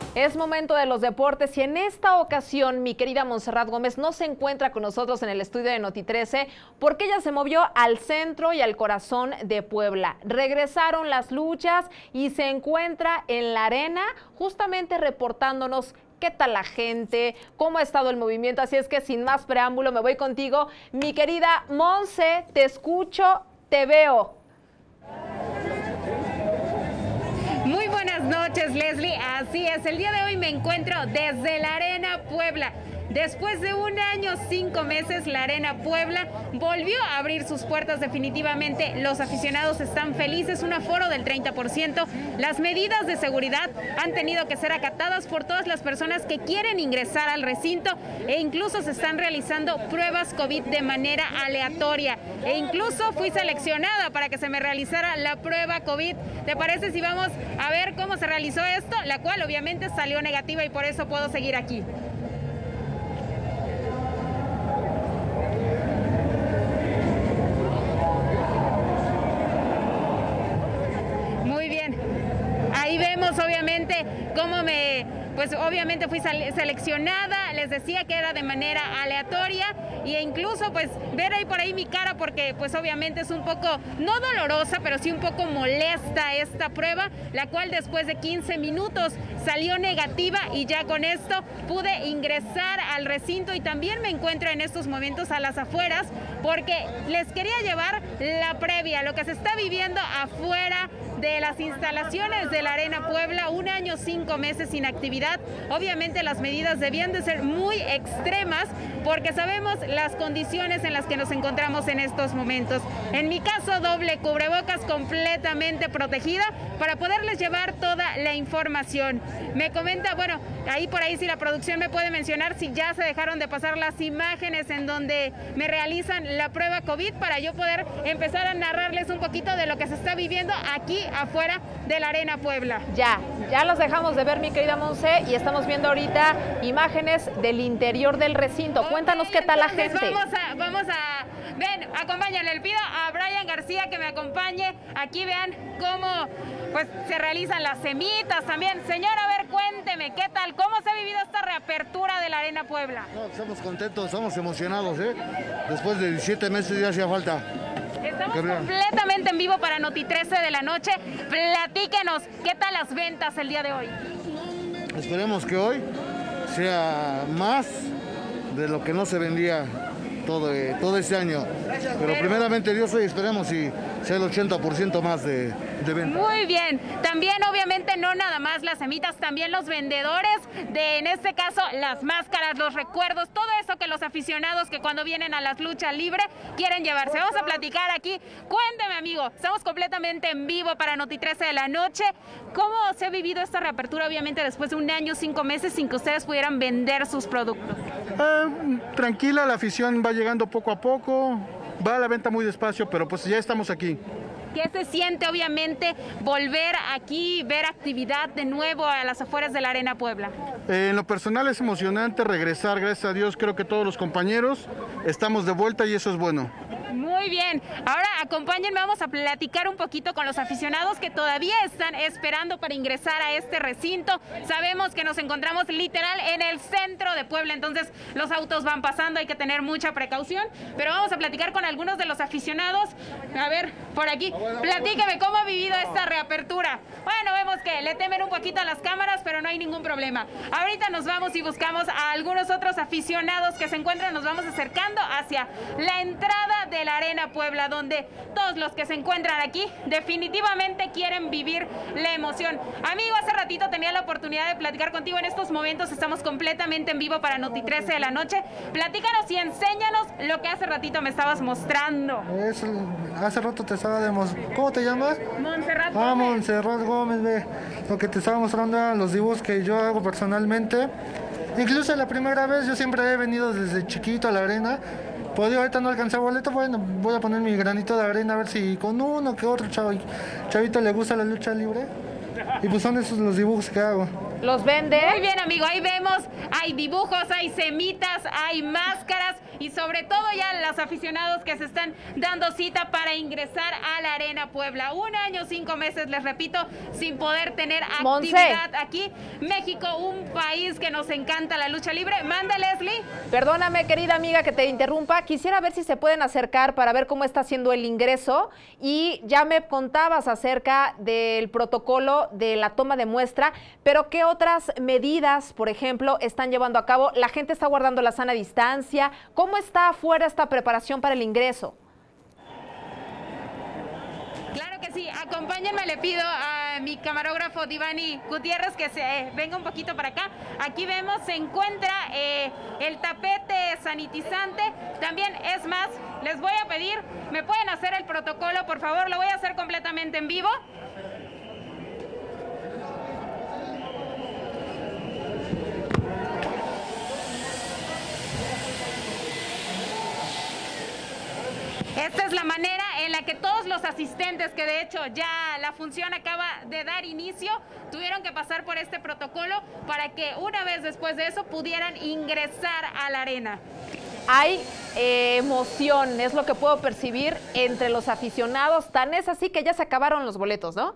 Es momento de los deportes y en esta ocasión mi querida Montserrat Gómez no se encuentra con nosotros en el estudio de Noti 13 porque ella se movió al centro y al corazón de Puebla. Regresaron las luchas y se encuentra en la arena justamente reportándonos qué tal la gente, cómo ha estado el movimiento. Así es que sin más preámbulo me voy contigo. Mi querida Monse, te escucho, te veo. Muy buenas noches, Leslie. Así es, el día de hoy me encuentro desde la Arena Puebla. Después de 1 año, 5 meses, la Arena Puebla volvió a abrir sus puertas definitivamente. Los aficionados están felices, un aforo del 30%. Las medidas de seguridad han tenido que ser acatadas por todas las personas que quieren ingresar al recinto e incluso se están realizando pruebas COVID de manera aleatoria. E incluso fui seleccionada para que se me realizara la prueba COVID. ¿Te parece si vamos a ver cómo se realizó esto? La cual obviamente salió negativa y por eso puedo seguir aquí. Ahí vemos obviamente cómo obviamente fui seleccionada, les decía que era de manera aleatoria e incluso pues ver ahí por ahí mi cara porque pues obviamente es un poco, no dolorosa, pero sí un poco molesta esta prueba, la cual después de 15 minutos salió negativa y ya con esto pude ingresar al recinto y también me encuentro en estos momentos a las afueras porque les quería llevar la previa, lo que se está viviendo afuera de las instalaciones de la Arena Puebla. 1 año, 5 meses sin actividad. Obviamente las medidas debían de ser muy extremas porque sabemos las condiciones en las que nos encontramos en estos momentos. En mi caso, doble cubrebocas completamente protegida para poderles llevar toda la información. Me comenta, bueno, ahí por ahí si la producción me puede mencionar si ya se dejaron de pasar las imágenes en donde me realizan la prueba COVID para yo poder empezar a narrarles un poquito de lo que se está viviendo aquí afuera de la Arena Puebla. Ya los dejamos de ver, mi querida Monse, y estamos viendo ahorita imágenes del interior del recinto. Cuéntanos qué tal la gente. Ven, acompáñale, le pido a Brian García que me acompañe. Aquí vean cómo pues se realizan las semitas también. Señor, a ver, cuénteme, ¿qué tal? ¿Cómo se ha vivido esta reapertura de la Arena Puebla? No, estamos contentos, estamos emocionados, Después de 17 meses ya hacía falta. Estamos completamente en vivo para Noti 13 de la noche. Platíquenos, ¿qué tal las ventas el día de hoy? Esperemos que hoy sea más de lo que no se vendía todo este año. Pero primeramente Dios hoy esperemos si sea el 80% más de venta. Muy bien. También obviamente no nada más las semitas, también los vendedores de, en este caso, las máscaras, los recuerdos, todo eso que los aficionados que cuando vienen a las luchas libres quieren llevarse. Vamos a platicar aquí. Cuénteme, amigo, estamos completamente en vivo para Noti 13 de la noche. ¿Cómo se ha vivido esta reapertura, obviamente, después de 1 año, 5 meses sin que ustedes pudieran vender sus productos? Tranquila, la afición va llegando poco a poco, va a la venta muy despacio, pero pues ya estamos aquí. ¿Qué se siente, obviamente, volver aquí, ver actividad de nuevo a las afueras de la Arena Puebla? En lo personal es emocionante regresar, gracias a Dios, creo que todos los compañeros estamos de vuelta y eso es bueno. Muy bien, ahora acompáñenme, vamos a platicar un poquito con los aficionados que todavía están esperando para ingresar a este recinto. Sabemos que nos encontramos literal en el centro de Puebla, entonces los autos van pasando, hay que tener mucha precaución, pero vamos a platicar con algunos de los aficionados. A ver, por aquí, platíqueme cómo ha vivido esta reapertura. Bueno, vemos que le temen un poquito a las cámaras, pero no hay ningún problema. Ahorita nos vamos y buscamos a algunos otros aficionados que se encuentran, nos vamos acercando hacia la entrada de la Arena Puebla, donde todos los que se encuentran aquí definitivamente quieren vivir la emoción. Amigo, hace ratito tenía la oportunidad de platicar contigo. En estos momentos estamos completamente en vivo para Noti 13 de la noche. Platícanos y enséñanos lo que hace ratito me estabas mostrando. Hace rato te estaba demostrando. ¿Cómo te llamas? Montserrat Gómez. Montserrat Gómez, ve. Lo que te estaba mostrando eran los dibujos que yo hago personalmente. Incluso la primera vez yo siempre he venido desde chiquito a la arena. Pues ahorita no alcancé boleto, bueno, voy a poner mi granito de arena a ver si con uno que otro chavito le gusta la lucha libre. Y pues son esos los dibujos que hago. ¿Los vende? Muy bien, amigo, ahí vemos, hay dibujos, hay semitas, hay máscaras y sobre todo ya los aficionados que se están dando cita para ingresar a la Arena Puebla. 1 año, 5 meses, les repito, sin poder tener actividad aquí. México, un país que nos encanta la lucha libre. Manda, Leslie. Perdóname, querida amiga, que te interrumpa. Quisiera ver si se pueden acercar para ver cómo está haciendo el ingreso. Y ya me contabas acerca del protocolo de la toma de muestra, pero ¿qué otras medidas, por ejemplo, están llevando a cabo? ¿La gente está guardando la sana distancia? ¿Cómo está afuera esta preparación para el ingreso? Claro que sí, acompáñenme, le pido a mi camarógrafo Divani Gutiérrez que se venga un poquito para acá. Aquí vemos, se encuentra el tapete sanitizante. También, es más, les voy a pedir, ¿me pueden hacer el protocolo, por favor? Lo voy a hacer completamente en vivo. Esta es la manera en la que todos los asistentes, que de hecho ya la función acaba de dar inicio, tuvieron que pasar por este protocolo para que una vez después de eso pudieran ingresar a la arena. Hay emoción, es lo que puedo percibir entre los aficionados. Tan es así que ya se acabaron los boletos, ¿no?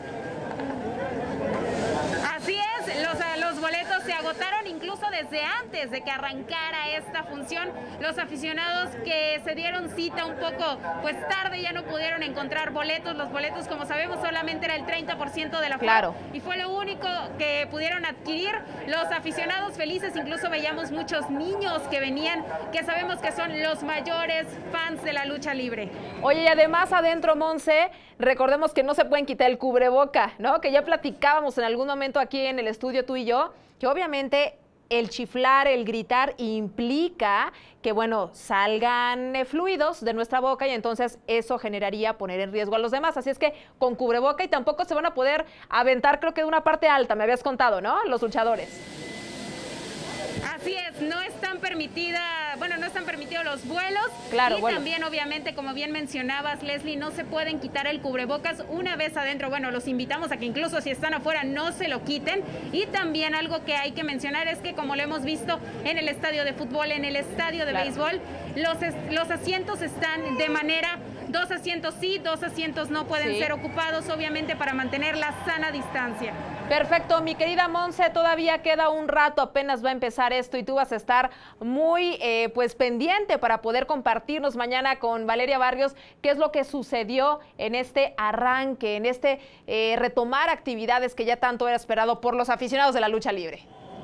Así es, los boletos se agotaron incluso desde antes de que arrancara esta función. Los aficionados que se dieron cita un poco pues tarde ya no pudieron encontrar boletos. Los boletos, como sabemos, solamente era el 30% de la Claro. y fue lo único que pudieron adquirir. Los aficionados felices, incluso veíamos muchos niños que venían, que sabemos que son los mayores fans de la lucha libre. Oye, y además adentro, Monse, recordemos que no se pueden quitar el cubreboca, ¿no? Que ya platicábamos en algún momento aquí en el estudio tú y yo, que obviamente el chiflar, el gritar implica que, bueno, salgan fluidos de nuestra boca y entonces eso generaría poner en riesgo a los demás. Así es que con cubreboca y tampoco se van a poder aventar, creo que de una parte alta, me habías contado, ¿no? Los luchadores. Así es, no están permitidos los vuelos. Claro, y también, obviamente, como bien mencionabas, Leslie, no se pueden quitar el cubrebocas una vez adentro. Bueno, los invitamos a que incluso si están afuera no se lo quiten. Y también algo que hay que mencionar es que, como lo hemos visto en el estadio de fútbol, en el estadio de béisbol, los asientos están de manera, 2 asientos sí, 2 asientos no pueden ser ocupados, obviamente para mantener la sana distancia. Perfecto, mi querida Monse, todavía queda un rato, apenas va a empezar esto y tú vas a estar muy pues pendiente para poder compartirnos mañana con Valeria Barrios qué es lo que sucedió en este arranque, en este retomar actividades que ya tanto era esperado por los aficionados de la lucha libre.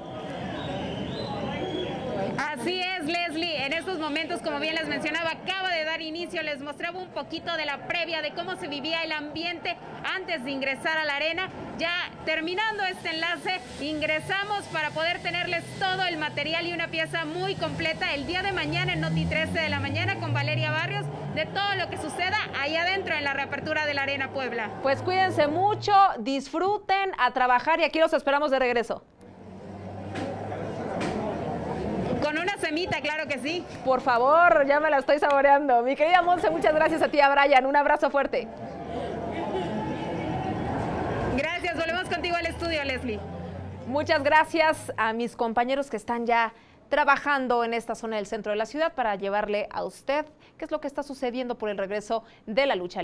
Así es, Leslie, en estos momentos, como bien les mencionaba, acaba de dar inicio, les mostraba un poquito de la previa de cómo se vivía el ambiente antes de ingresar a la arena. Ya terminando este enlace, ingresamos para poder tenerles todo el material y una pieza muy completa el día de mañana en Noti 13 de la mañana con Valeria Barrios, de todo lo que suceda ahí adentro en la reapertura de la Arena Puebla. Pues cuídense mucho, disfruten, a trabajar y aquí los esperamos de regreso. Con una semita, claro que sí. Por favor, ya me la estoy saboreando. Mi querida Monse, muchas gracias a ti, a Brian. Un abrazo fuerte. Gracias, volvemos contigo al estudio, Leslie. Muchas gracias a mis compañeros que están ya trabajando en esta zona del centro de la ciudad para llevarle a usted qué es lo que está sucediendo por el regreso de la lucha libre.